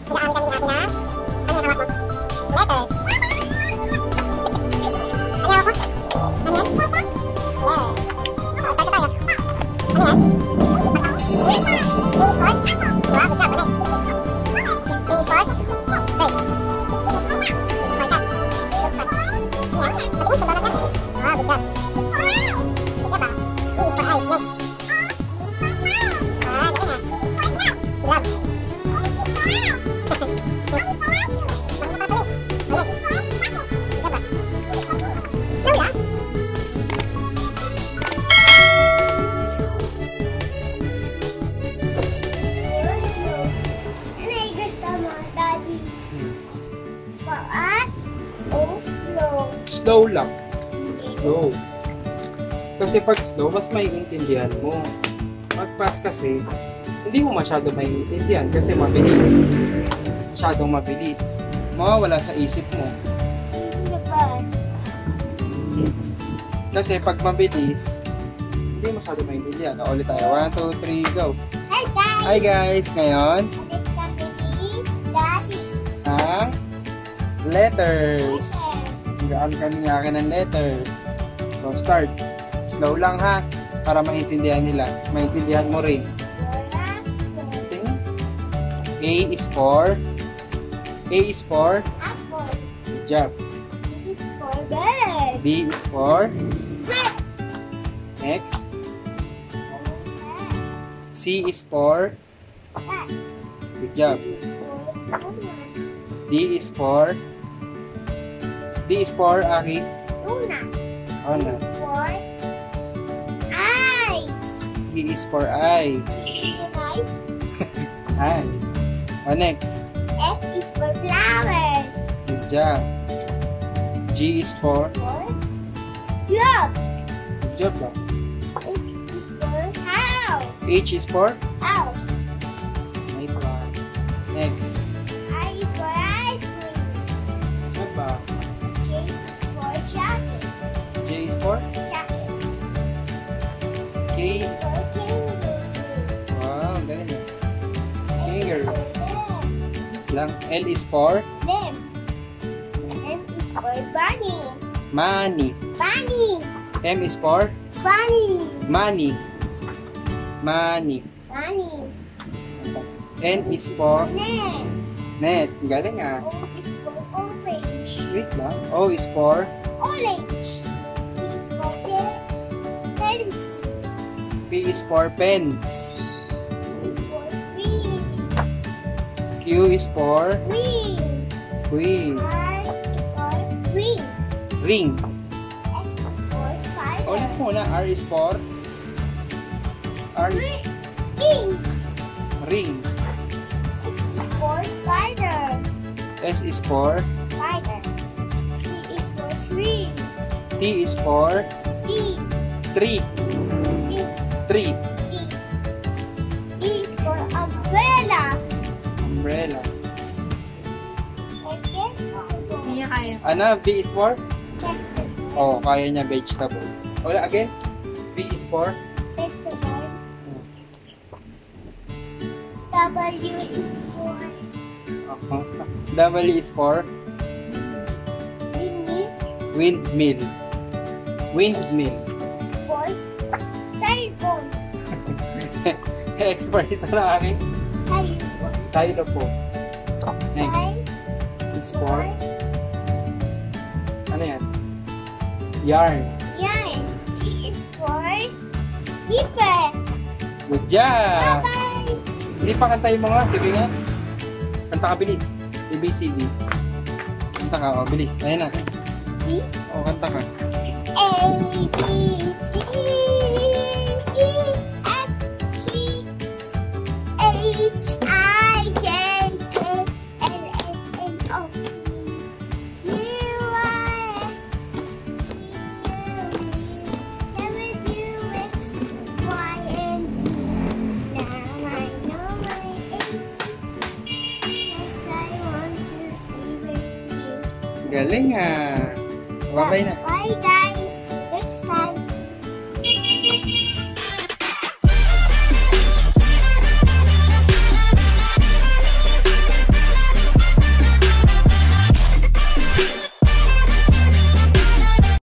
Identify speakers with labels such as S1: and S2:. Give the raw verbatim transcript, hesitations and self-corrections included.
S1: Slow lang. Slow. Kasi pag slow, mas maiintindihan mo. Pag fast kasi, hindi mo masyado maiintindihan kasi mabilis. Masyadong mabilis. Mawawala sa isip mo. Kasi pag mabilis, hindi masyado maiintindihan. O, ulit tayo. one, two, three, go.
S2: Hi guys!
S1: Hi guys! Ngayon,
S2: Daddy.
S1: ang letters. Gaan kami ng akin ng letters. So, start. Slow lang ha. Para maintindihan nila. Maintindihan mo rin. A is for A is for
S2: Apple.
S1: Good job.
S2: B is for bird.
S1: B is for
S2: Bird.
S1: Next. C is for
S2: Cat.
S1: Good job. D is for D is for Aki.
S2: Tuna.
S1: Oh no.
S2: For eyes.
S1: E is for eyes.
S2: Eyes.
S1: Eyes. Oh, next.
S2: F is for flowers.
S1: Good job. G is for
S2: For gloves.
S1: Good job ba?
S2: H is for house.
S1: H is for
S2: House.
S1: Nice one. Next.
S2: I is for ice cream.
S1: Ano ba?
S2: J is for jacket.
S1: J is for
S2: Jacket.
S1: K.
S2: K is for kangaroo.
S1: Wow, galing eh.
S2: L is
S1: Finger.
S2: for lamb.
S1: Lang. L is for
S2: Lamb. M is for bunny.
S1: money.
S2: Bunny.
S1: M is for
S2: Bunny.
S1: money. Money.
S2: Bunny.
S1: N is for
S2: Nest.
S1: nest. Galing ah.
S2: O is for orange.
S1: Wait lang. O is for
S2: Orange. P is for pe- pencil.
S1: P is for pens.
S2: Q is for green.
S1: Q is for
S2: Green.
S1: queen.
S2: R is for green.
S1: Ring.
S2: S is for spider.
S1: Ulit muna. R is for R is
S2: Ring.
S1: ring.
S2: S is for spider.
S1: S is for
S2: Spider. T is for tree.
S1: T is for
S2: T.
S1: tree.
S2: T.
S1: Tree.
S2: T. E is for umbrella.
S1: Umbrella.
S2: Hindi kaya.
S1: Ano? B is for? Oh, kaya niya vegetable. Ulit again. B is for
S2: Vegetable. W is for
S1: uh-huh. W is for
S2: windmill.
S1: windmill. Windmill.
S2: Is for xylophone.
S1: X for isa na akin.
S2: Xylophone.
S1: Xylophone. Next. Is for ano yan? Yarn.
S2: Yarn. C is for zipper.
S1: Good job!
S2: Bye-bye.
S1: Hindi pa kantayin mo nga. Sige nga. Kanta ka bilis. A, B, C, D. Kanta ka. O, bilis. Ayan na.
S2: B.
S1: O, kanta ka.
S2: A, B, C, E, F, G, H, I, J, K, L, M, N, O, P, Q, R, S, T, U, V, W, X, Y, and Z. Now I know my A B Cs. Next I want to see with you.
S1: Galing ah. Babay na.
S2: Bye guys.